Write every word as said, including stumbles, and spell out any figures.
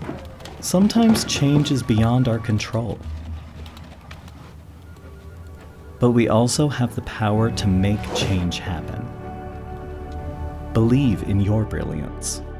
Sometimes change is beyond our control. But we also have the power to make change happen. Believe in your brilliance.